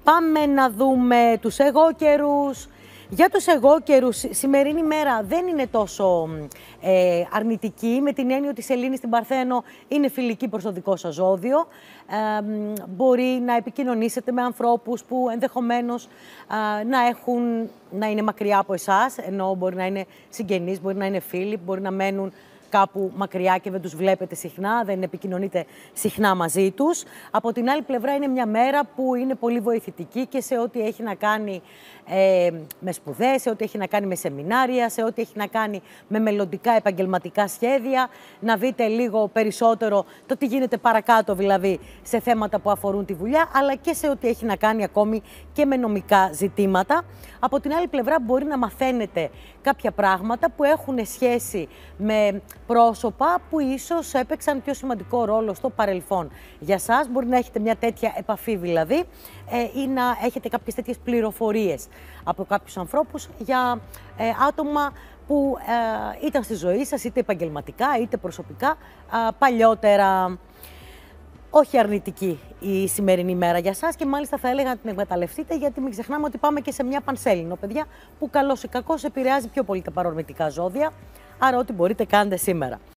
Πάμε να δούμε τους εγώκερους. Για τους εγώκερους, σημερινή μέρα δεν είναι τόσο αρνητική, με την έννοια ότι η Σελήνη στην Παρθένο είναι φιλική προς το δικό σας ζώδιο. Μπορεί να επικοινωνήσετε με ανθρώπους που ενδεχομένως να είναι μακριά από εσάς, ενώ μπορεί να είναι συγγενείς, μπορεί να είναι φίλοι, μπορεί να μένουν κάπου μακριά και δεν τους βλέπετε συχνά, δεν επικοινωνείτε συχνά μαζί τους. Από την άλλη πλευρά είναι μια μέρα που είναι πολύ βοηθητική και σε ό,τι έχει να κάνει με σπουδές, σε ό,τι έχει να κάνει με σεμινάρια, σε ό,τι έχει να κάνει με μελλοντικά επαγγελματικά σχέδια. Να δείτε λίγο περισσότερο το τι γίνεται παρακάτω, δηλαδή σε θέματα που αφορούν τη δουλειά, αλλά και σε ό,τι έχει να κάνει ακόμη και με νομικά ζητήματα. Από την άλλη πλευρά μπορεί να μαθαίνετε κάποια πράγματα που έχουν σχέση με πρόσωπα που ίσως έπαιξαν πιο σημαντικό ρόλο στο παρελθόν. Για σας μπορεί να έχετε μια τέτοια επαφή δηλαδή ή να έχετε κάποιες τέτοιες πληροφορίες από κάποιους ανθρώπους για άτομα που ήταν στη ζωή σας, είτε επαγγελματικά είτε προσωπικά, παλιότερα. Όχι αρνητική η σημερινή μέρα για σας και μάλιστα θα έλεγα να την εκμεταλλευτείτε, γιατί μην ξεχνάμε ότι πάμε και σε μια πανσέλινο, παιδιά, που καλώς ή κακώς επηρεάζει πιο πολύ τα παρορμητικά ζώδια, άρα ό,τι μπορείτε κάντε σήμερα.